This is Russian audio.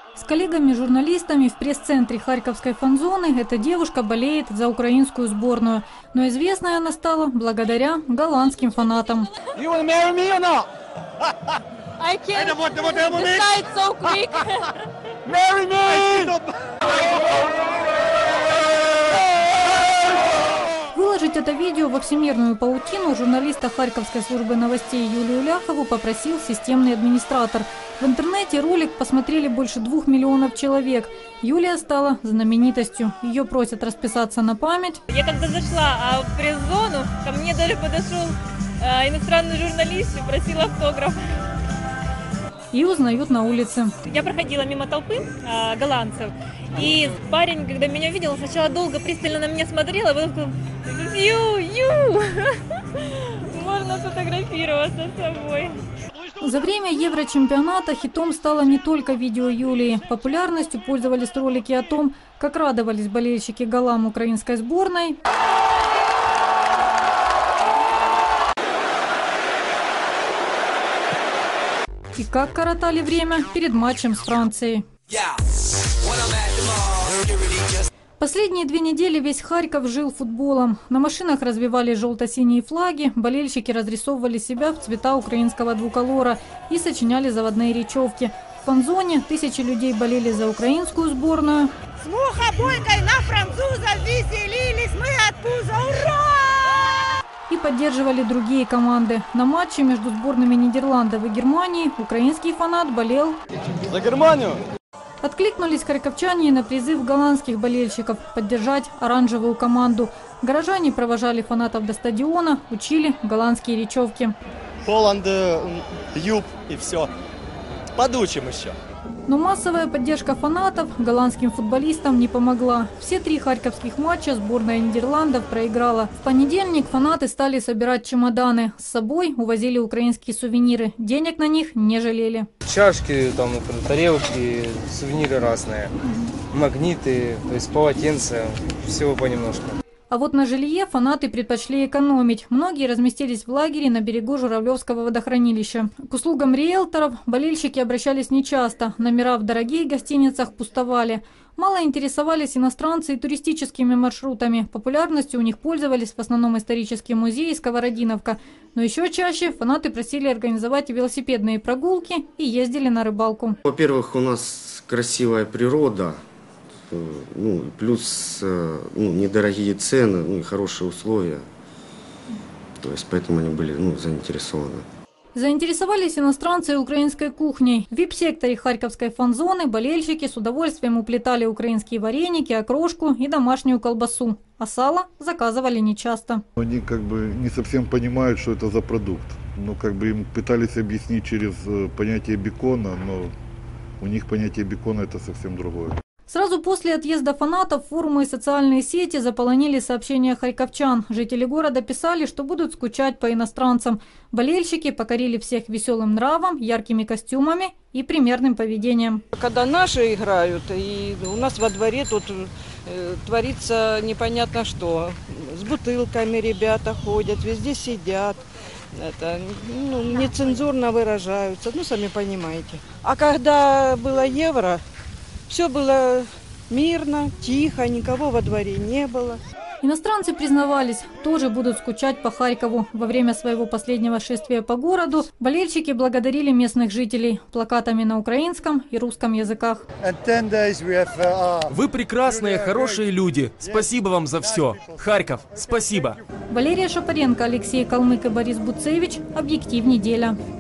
С коллегами-журналистами в пресс-центре Харьковской фан-зоны эта девушка болеет за украинскую сборную. Но известной она стала благодаря голландским фанатам. Выложить это видео во всемирную паутину журналиста Харьковской службы новостей Юлию Ляхову попросил системный администратор. В интернете ролик посмотрели больше 2 миллионов человек. Юлия стала знаменитостью. Ее просят расписаться на память. Я когда зашла в пресс-зону, ко мне даже подошел иностранный журналист и просил автограф. И узнают на улице. Я проходила мимо толпы голландцев, и парень, когда меня видел, сначала долго пристально на меня смотрел, а потом сказал: «Ю, можно сфотографироваться с собой». За время Еврочемпионата хитом стало не только видео Юлии. Популярностью пользовались ролики о том, как радовались болельщики голам украинской сборной и как коротали время перед матчем с Францией. Последние 2 недели весь Харьков жил футболом. На машинах развивали желто-синие флаги, болельщики разрисовывали себя в цвета украинского двуколора и сочиняли заводные речевки. В фан-зоне тысячи людей болели за украинскую сборную. С мухобойкой на французов веселились мы от пуза. Ура! И поддерживали другие команды. На матче между сборными Нидерландов и Германии украинский фанат болел за Германию. Откликнулись харьковчане на призыв голландских болельщиков поддержать оранжевую команду. Горожане провожали фанатов до стадиона, учили голландские речевки. Холланд, Юб и все. Подучим еще. Но массовая поддержка фанатов голландским футболистам не помогла. Все 3 харьковских матча сборная Нидерландов проиграла. В понедельник фанаты стали собирать чемоданы. С собой увозили украинские сувениры. Денег на них не жалели. Чашки, там, тарелки, сувениры разные, магниты, то есть полотенца, всего понемножку. А вот на жилье фанаты предпочли экономить. Многие разместились в лагере на берегу Журавлевского водохранилища. К услугам риэлторов болельщики обращались нечасто. Номера в дорогих гостиницах пустовали. Мало интересовались иностранцы и туристическими маршрутами. Популярностью у них пользовались в основном исторические музеи и Сковородиновка. Но еще чаще фанаты просили организовать велосипедные прогулки и ездили на рыбалку. Во-первых, у нас красивая природа. Плюс недорогие цены, и хорошие условия. То есть поэтому они были заинтересованы. Заинтересовались иностранцы украинской кухней. В вип-секторе Харьковской фан-зоны болельщики с удовольствием уплетали украинские вареники, окрошку и домашнюю колбасу. А сало заказывали нечасто. Они не совсем понимают, что это за продукт. Им пытались объяснить через понятие бекона, но у них понятие бекона это совсем другое. Сразу после отъезда фанатов форумы и социальные сети заполонили сообщения харьковчан. Жители города писали, что будут скучать по иностранцам. Болельщики покорили всех веселым нравом, яркими костюмами и примерным поведением. Когда наши играют, и у нас во дворе тут творится непонятно что. С бутылками ребята ходят, везде сидят. Нецензурно выражаются, сами понимаете. А когда было евро, все было мирно, тихо, никого во дворе не было. Иностранцы признавались, тоже будут скучать по Харькову. Во время своего последнего шествия по городу болельщики благодарили местных жителей плакатами на украинском и русском языках. Вы прекрасные, хорошие люди. Спасибо вам за все. Харьков, спасибо. Валерия Шапаренко, Алексей Калмык и Борис Буцевич. Объектив неделя.